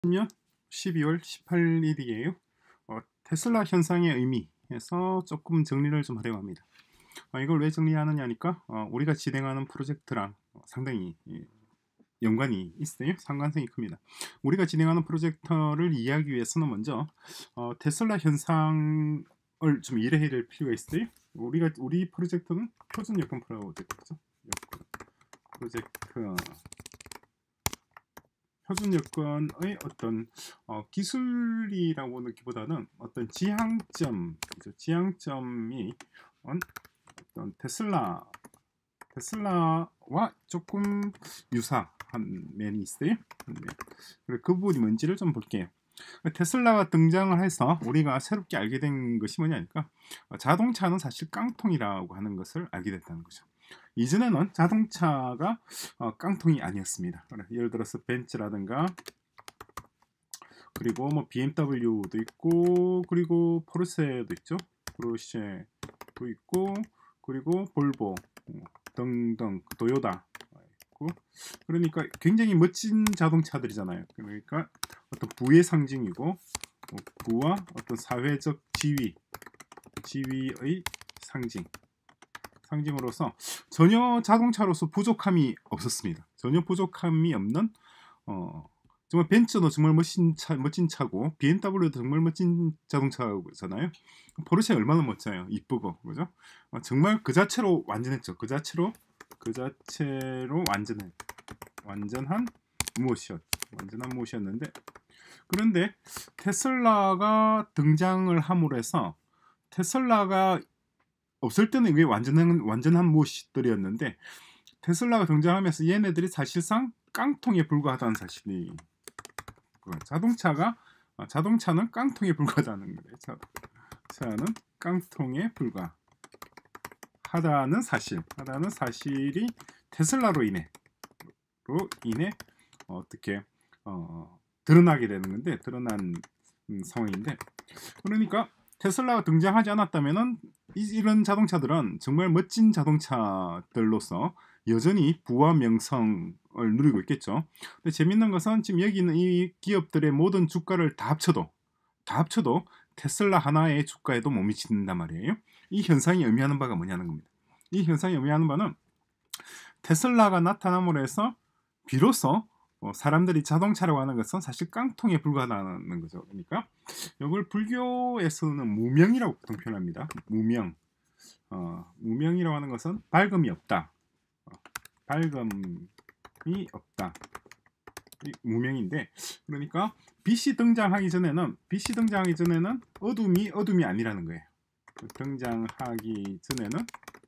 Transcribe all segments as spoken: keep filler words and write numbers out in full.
년 십이월 십팔일이에요. 어, 테슬라 현상의 의미에서 조금 정리를 좀 하려고 합니다. 어, 이걸 왜 정리하느냐니까 어, 우리가 진행하는 프로젝트랑 어, 상당히 예, 연관이 있어요. 상관성이 큽니다. 우리가 진행하는 프로젝트를 이해하기 위해서는 먼저 어, 테슬라 현상을 좀 이해해야 될 필요가 있어요. 우리가 우리 프로젝트는 표준 여건 프로젝트죠. 여건 프로젝트 표준 여건의 어떤 어, 기술이라고 하기보다는 어떤 지향점, 그죠? 지향점이 어떤 테슬라, 테슬라와 조금 유사한 면이 있어요. 그리고 그 부분이 뭔지를 좀 볼게요. 테슬라가 등장을 해서 우리가 새롭게 알게 된 것이 뭐냐니까 자동차는 사실 깡통이라고 하는 것을 알게 됐다는 거죠. 이전에는 자동차가 어, 깡통이 아니었습니다. 예를 들어서 벤츠라든가 그리고 뭐 비엠더블유도 있고 그리고 포르쉐도 있죠. 포르쉐도 있고 그리고 볼보 등등 도요타 있고 그러니까 굉장히 멋진 자동차들이잖아요. 그러니까 어떤 부의 상징이고 부와 어떤 사회적 지위 지위의 상징 상징으로서 전혀 자동차로서 부족함이 없었습니다. 전혀 부족함이 없는 어, 정말 벤츠도 정말 멋진 차, 멋진 차고 비엠더블유도 정말 멋진 자동차잖아요. 포르쉐 얼마나 멋져요. 이쁘고 그죠? 어, 정말 그 자체로 완전했죠. 그 자체로 그 자체로 완전해 완전한 무엇이었 완전한 무엇이었는데 그런데 테슬라가 등장을 함으로 해서 테슬라가 없을 때는 이게 완전한 완전한 무엇들이었는데 테슬라가 등장하면서 얘네들이 사실상 깡통에 불과하다는 사실이 자동차가 자동차는 깡통에 불과하다는 거예요. 자동차는 깡통에 불과하다는 사실, 하다는 사실이 테슬라로 인해 로 인해 어떻게 어, 드러나게 되는 건데 드러난 음, 상황인데 그러니까 테슬라가 등장하지 않았다면은 이런 자동차들은 정말 멋진 자동차들로서 여전히 부와 명성을 누리고 있겠죠. 근데 재밌는 것은 지금 여기 있는 이 기업들의 모든 주가를 다 합쳐도 다 합쳐도 테슬라 하나의 주가에도 못 미친단 말이에요. 이 현상이 의미하는 바가 뭐냐는 겁니다. 이 현상이 의미하는 바는 테슬라가 나타남으로 해서 비로소 어, 사람들이 자동차라고 하는 것은 사실 깡통에 불과하다는 거죠. 그러니까 이걸 불교에서는 무명이라고 보통 표현합니다. 무명. 어, 무명이라고 하는 것은 밝음이 없다. 어, 밝음이 없다. 무명인데 그러니까 빛이 등장하기 전에는 빛이 등장하기 전에는 어둠이 어둠이 아니라는 거예요. 등장하기 전에는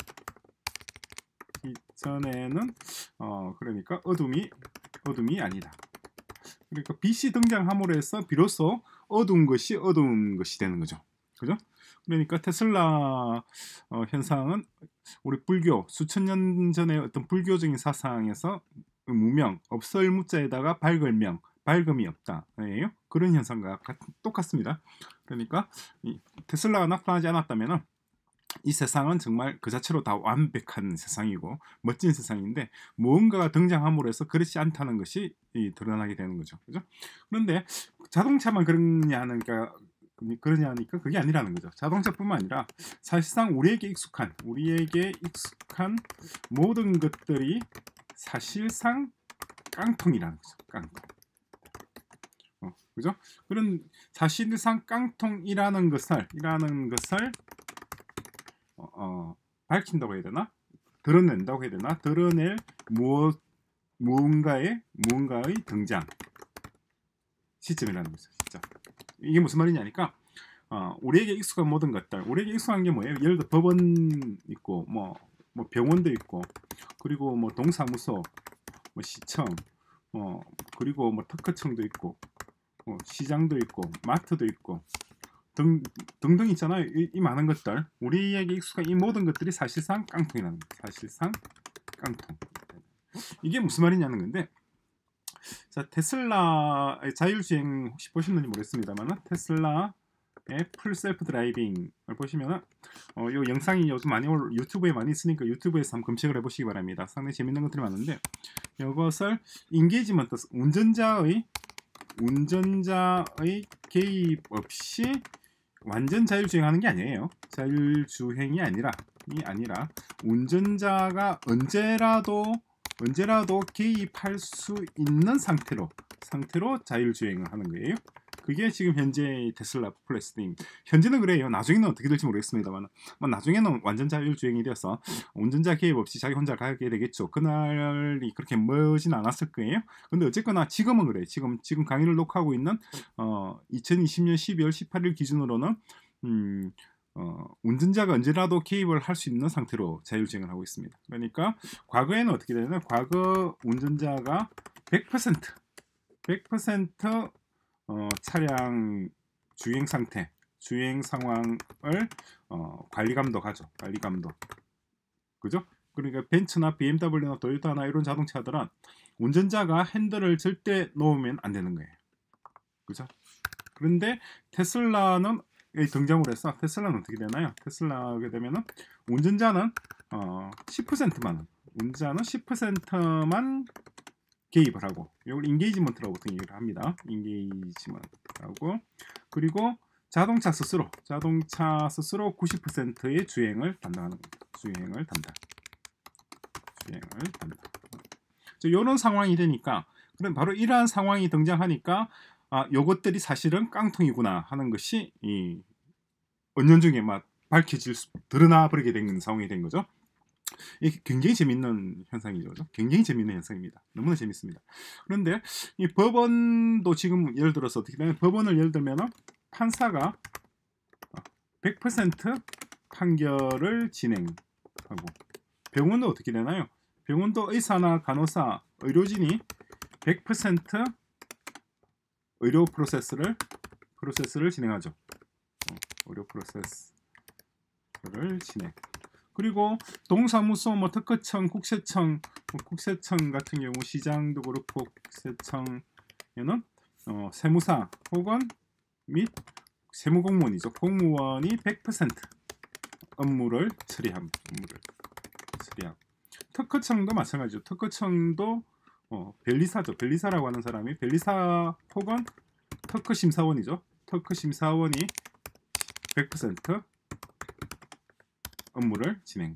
전에는 어 그러니까 어둠이 어둠이 아니다. 그러니까 빛이 등장함으로 해서 비로소 어두운 것이 어두운 것이 되는 거죠. 그죠? 그러니까 테슬라 어, 현상은 우리 불교 수천 년 전의 어떤 불교적인 사상에서 무명 없을 무자에다가 밝을 명 밝음이 없다예요. 그런 현상과 같, 똑같습니다. 그러니까 이 테슬라가 나타나지 않았다면은 이 세상은 정말 그 자체로 다 완벽한 세상이고 멋진 세상인데 무언가가 등장함으로 해서 그렇지 않다는 것이 드러나게 되는 거죠. 그죠? 그런데 자동차만 그러냐니까 그러냐니까 그게 아니라는 거죠. 자동차뿐만 아니라 사실상 우리에게 익숙한 우리에게 익숙한 모든 것들이 사실상 깡통이라는 거죠. 깡통. 어, 그죠? 그런 사실상 깡통이라는 것을 이라는 것을 어, 어, 밝힌다고 해야 되나? 드러낸다고 해야 되나? 드러낼 무엇 무언가의 무언가의 등장 시점이라는 거죠. 진짜 이게 무슨 말이냐니까 어, 우리에게 익숙한 모든 것들 우리에게 익숙한 게 뭐예요? 예를 들어 법원 있고 뭐, 뭐 병원도 있고 그리고 뭐 동사무소 뭐 시청 어, 그리고 뭐 특허청도 있고 뭐 시장도 있고 마트도 있고 등, 등등 있잖아요. 이, 이 많은 것들 우리에게 익숙한 이 모든 것들이 사실상 깡통이라는 거예요. 사실상 깡통. 이게 무슨 말이냐는 건데 자 테슬라 자율주행 혹시 보셨는지 모르겠습니다만 테슬라의 풀 셀프 드라이빙을 보시면은 어, 이 영상이 요즘 많이 올, 유튜브에 많이 있으니까 유튜브에서 한번 검색을 해보시기 바랍니다. 상당히 재밌는 것들이 많은데 이것을 인게이지먼트 운전자의 운전자의 개입 없이 완전 자율주행하는 게 아니에요. 자율주행이 아니라 이 아니라 운전자가 언제라도 언제라도 개입할 수 있는 상태로 상태로 자율주행을 하는 거예요. 그게 지금 현재 테슬라 플랫스트림. 현재는 그래요. 나중에는 어떻게 될지 모르겠습니다만, 나중에는 완전 자율주행이 되어서 운전자 개입 없이 자기 혼자 가게 되겠죠. 그날이 그렇게 멀진 않았을 거예요. 근데 어쨌거나 지금은 그래요. 지금 지금 강의를 녹화하고 있는 어, 이천이십 년 십이월 십팔일 기준으로는 음, 어, 운전자가 언제라도 개입을 할 수 있는 상태로 자율주행을 하고 있습니다. 그러니까 과거에는 어떻게 되냐면 과거 운전자가 백 퍼센트 백 퍼센트 어, 차량 주행 상태, 주행 상황을 어, 관리 감독하죠. 관리 감독. 그죠? 그러니까 벤츠나 비엠더블유나 토요타나 이런 자동차들은 운전자가 핸들을 절대 놓으면 안 되는 거예요. 그죠? 그런데 테슬라는 등장을 해서 테슬라는 어떻게 되나요? 테슬라가 되면은 운전자는 어, 십 퍼센트만 운전자는 십 퍼센트만 개입을 하고, 이걸 인게이지먼트라고 보통 얘기를 합니다. 인게이지먼트라고. 그리고 자동차 스스로 자동차 스스로 구십 퍼센트의 주행을 담당하는 겁니다. 주행을 담당. 주행을 담당. 이런 상황이 되니까, 그럼 바로 이러한 상황이 등장하니까 아, 요것들이 사실은 깡통이구나 하는 것이 이 은연중에 막 밝혀질 수, 드러나 버리게 된 상황이 된 거죠. 이게 굉장히 재밌는 현상이죠. 그렇죠? 굉장히 재밌는 현상입니다. 너무나 재밌습니다. 그런데 이 법원도 지금 예를 들어서 어떻게 되냐면, 법원을 예를 들면 판사가 백 퍼센트 판결을 진행하고, 병원도 어떻게 되나요? 병원도 의사나 간호사, 의료진이 백 퍼센트 의료 프로세스를 프로세스를 진행하죠. 어, 의료 프로세스를 진행. 그리고 동사무소, 뭐 특허청, 국세청, 뭐 국세청 같은 경우 시장도 그렇고 국세청에는 어, 세무사 혹은 및 세무공무원이죠. 공무원이 백 퍼센트 업무를 처리합니다. 업무를 처리하고. 특허청도 마찬가지죠. 특허청도 어, 변리사죠. 변리사라고 하는 사람이 변리사 혹은 특허심사원이죠. 특허심사원이 백 퍼센트 업무를 진행.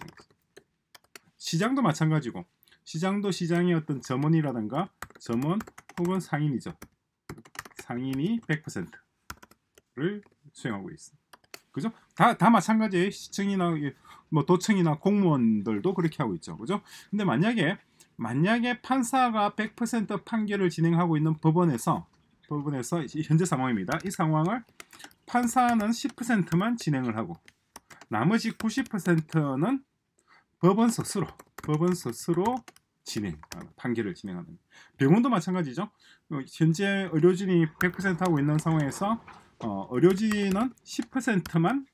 시장도 마찬가지고, 시장도 시장의 어떤 점원이라든가 점원 혹은 상인이죠. 상인이 백 퍼센트를 수행하고 있습니다. 그죠? 다, 다 마찬가지예요. 시청이나 뭐 도청이나 공무원들도 그렇게 하고 있죠. 그죠? 근데 만약에 만약에 판사가 백 퍼센트 판결을 진행하고 있는 법원에서 법원에서 현재 상황입니다. 이 상황을 판사는 십 퍼센트만 진행을 하고 나머지 구십 퍼센트는 법원 스스로 법원 스스로 진행 판결을 진행하는. 병원도 마찬가지죠. 현재 의료진이 백 퍼센트 하고 있는 상황에서 어, 의료진은 십 퍼센트만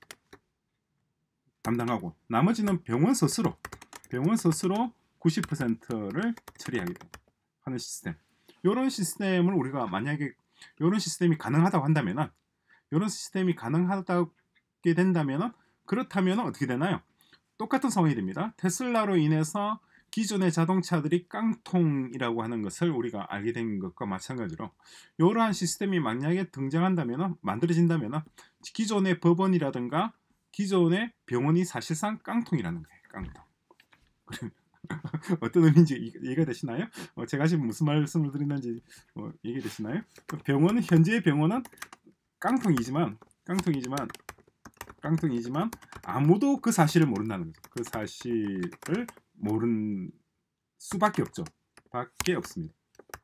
담당하고 나머지는 병원 스스로 병원 스스로 구십 퍼센트를 처리하게 하는 시스템. 이런 시스템을 우리가 만약에 이런 시스템이 가능하다고 한다면은 이런 시스템이 가능하게 된다면은 그렇다면 어떻게 되나요? 똑같은 상황이 됩니다. 테슬라로 인해서 기존의 자동차들이 깡통이라고 하는 것을 우리가 알게 된 것과 마찬가지로 이러한 시스템이 만약에 등장한다면, 만들어진다면 기존의 법원이라든가 기존의 병원이 사실상 깡통이라는 거예요. 깡통. 어떤 의미인지 이해가 되시나요? 어, 제가 지금 무슨 말씀을 드리는지 어, 이해되시나요? 병원은 현재의 병원은 깡통이지만 깡통이지만 깡통이지만 아무도 그 사실을 모른다는 거죠. 그 사실을 모른 수밖에 없죠. 밖에 없습니다.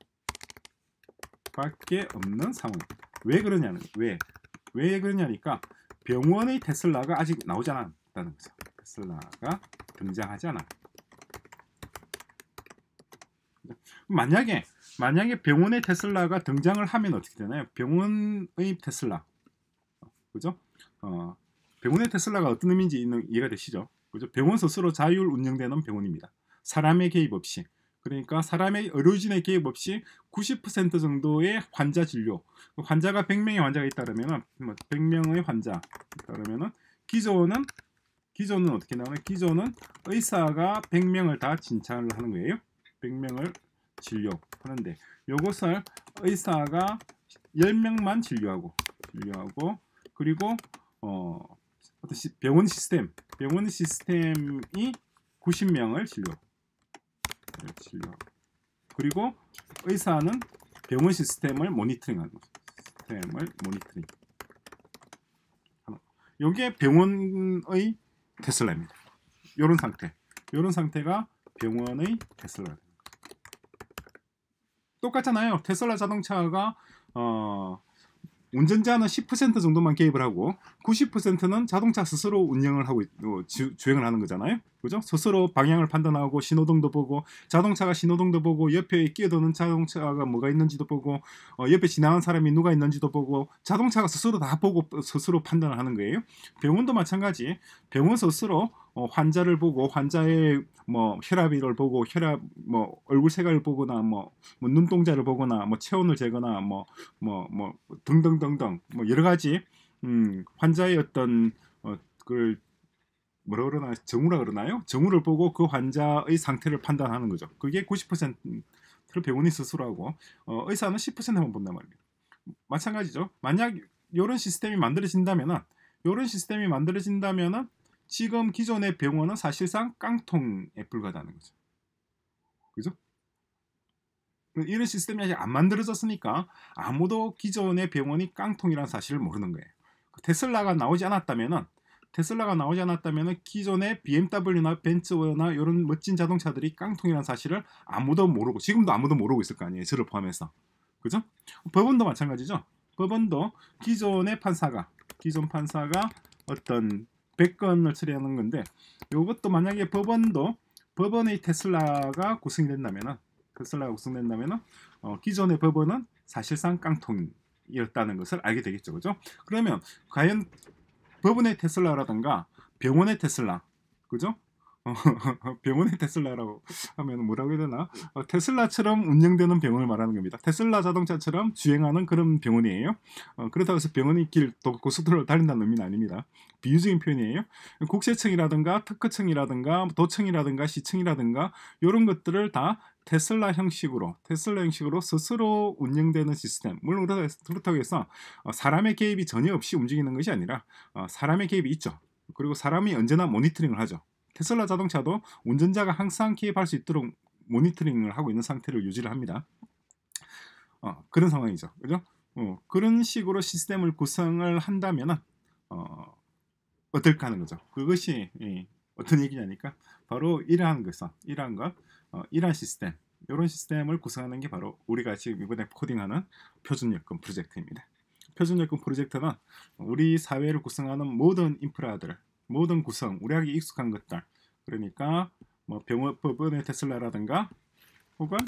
밖에 없는 상황. 왜 그러냐는 왜? 왜 그러냐니까 병원의 테슬라가 아직 나오지 않았다는 거죠. 테슬라가 등장하지 않아. 만약에 만약에 병원의 테슬라가 등장을 하면 어떻게 되나요? 병원의 테슬라, 그죠? 어, 병원의 테슬라가 어떤 의미인지 이해가 되시죠? 그죠? 병원 스스로 자율 운영되는 병원입니다. 사람의 개입 없이. 그러니까 사람의 의료진의 개입 없이 구십 퍼센트 정도의 환자 진료. 환자가 백 명의 환자가 있다면 백 명의 환자 그러면은 기존은 기존은 어떻게 나오나요? 기존은 의사가 백 명을 다 진찰을 하는 거예요. 백 명을 진료하는데 요것을 의사가 열 명만 진료하고 진료하고 그리고 어 어떤 시, 병원 시스템 병원 시스템이 구십 명을 진료 진료하고 그리고 의사는 병원 시스템을 모니터링하는 거죠. 시스템을 모니터링. 이게 병원의 테슬라입니다. 이런 상태, 이런 상태가 병원의 테슬라. 똑같잖아요. 테슬라 자동차가 어, 운전자는 십 퍼센트 정도만 개입을 하고 구십 퍼센트는 자동차 스스로 운영을 하고 어, 주, 주행을 하는 거잖아요. 그죠? 스스로 방향을 판단하고 신호등도 보고 자동차가 신호등도 보고 옆에 끼어드는 자동차가 뭐가 있는지도 보고 어, 옆에 지나간 사람이 누가 있는지도 보고 자동차가 스스로 다 보고 스스로 판단을 하는 거예요. 병원도 마찬가지. 병원 스스로 어, 환자를 보고 환자의 뭐 혈압을 보고 혈압 뭐 얼굴 색깔을 보거나 뭐, 뭐 눈동자를 보거나 뭐 체온을 재거나 뭐 뭐 뭐 등등등등 뭐 여러 가지 음, 환자의 어떤 어, 그걸 뭐라 그러나 정우라 그러나요? 정우를 보고 그 환자의 상태를 판단하는 거죠. 그게 구십 퍼센트를 병원이 스스로 하고 어, 의사는 십 퍼센트만 본단 말입니다. 마찬가지죠. 만약 이런 시스템이 만들어진다면은 이런 시스템이 만들어진다면은 지금 기존의 병원은 사실상 깡통에 불과하다는 거죠. 그죠? 이런 시스템이 아직 안 만들어졌으니까 아무도 기존의 병원이 깡통이라는 사실을 모르는 거예요. 테슬라가 나오지 않았다면은 테슬라가 나오지 않았다면은 기존의 비엠더블유나 벤츠나 이런 멋진 자동차들이 깡통이라는 사실을 아무도 모르고 지금도 아무도 모르고 있을 거 아니에요. 저를 포함해서. 그죠? 법원도 마찬가지죠. 법원도 기존의 판사가 기존 판사가 어떤 백 건을 처리하는 건데 이것도 만약에 법원도 법원의 테슬라가 구성이 된다면은 테슬라가 구성된다면은 어, 기존의 법원은 사실상 깡통이었다는 것을 알게 되겠죠. 그죠? 그러면 과연 법원의 테슬라라든가 병원의 테슬라, 그죠? 어, 병원의 테슬라라고 하면 뭐라고 해야 되나? 어, 테슬라처럼 운영되는 병원을 말하는 겁니다. 테슬라 자동차처럼 주행하는 그런 병원이에요. 어, 그렇다고 해서 병원이 길 고속도로를 달린다는 의미는 아닙니다. 비유적인 표현이에요. 국세청이라든가 특허청이라든가 도청이라든가 시청이라든가 이런 것들을 다 테슬라 형식으로 테슬라 형식으로 스스로 운영되는 시스템. 물론 그렇다고 해서 사람의 개입이 전혀 없이 움직이는 것이 아니라 사람의 개입이 있죠. 그리고 사람이 언제나 모니터링을 하죠. 테슬라 자동차도 운전자가 항상 개입할 수 있도록 모니터링을 하고 있는 상태를 유지를 합니다. 어, 그런 상황이죠. 그죠? 어, 그런 식으로 시스템을 구성을 한다면은 어, 어떨까 하는 거죠. 그것이 예, 어떤 얘기냐니까 바로 이러한 것은 이러한 것 어, 이러한 시스템 이런 시스템을 구성하는 게 바로 우리가 지금 이번에 코딩하는 표준여권 프로젝트입니다. 표준여권 프로젝트는 우리 사회를 구성하는 모든 인프라들 모든 구성, 우리에게 익숙한 것들 그러니까 뭐 병원, 법원의 테슬라라든가 혹은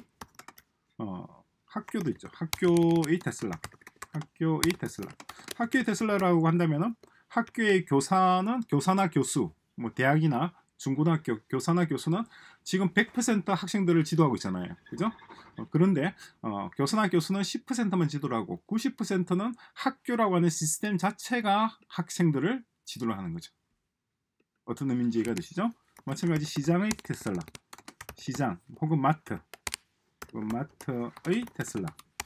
어, 학교도 있죠. 학교의 테슬라 학교의 테슬라 학교의 테슬라라고 한다면은 학교의 교사는 교사나 교수 뭐 대학이나 중고등학교 교사나 교수는 지금 백 퍼센트 학생들을 지도하고 있잖아요. 그죠? 어, 그런데 어, 교사나 교수는 십 퍼센트만 지도를 하고 구십 퍼센트는 학교라고 하는 시스템 자체가 학생들을 지도를 하는 거죠. 어떤 의미인지 이해가 되시죠? 마찬가지 시장의 테슬라 시장 혹은 마트 마트의 테슬라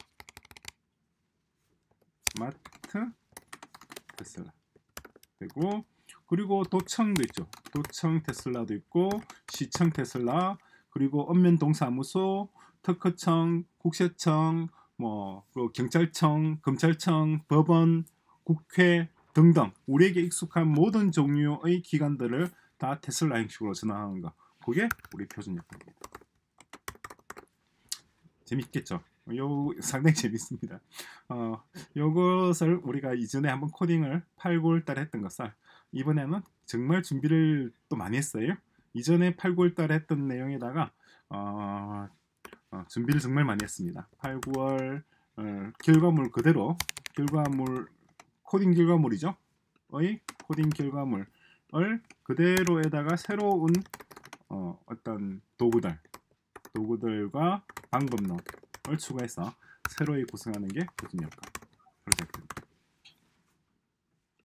마트 테슬라 그리고 그리고 도청도 있죠. 도청 테슬라도 있고 시청 테슬라 그리고 읍면동사무소 특허청 국세청 뭐 경찰청 검찰청 법원 국회 등등 우리에게 익숙한 모든 종류의 기관들을 다 테슬라 형식으로 전환하는 거 그게 우리 표준여권입니다. 재밌겠죠? 요 상당히 재밌습니다. 어, 요것을 우리가 이전에 한번 코딩을 팔, 구월 달에 했던 것을 이번에는 정말 준비를 또 많이 했어요. 이전에 팔, 구월 달에 했던 내용에다가 어, 어, 준비를 정말 많이 했습니다. 팔, 구월 어, 결과물 그대로 결과물 코딩 결과물이죠. 의 코딩 결과물을 그대로에다가 새로운 어, 어떤 도구들 도구들과 방법론을 추가해서 새로이 구성하는 게 표준여권 프로젝트입니다.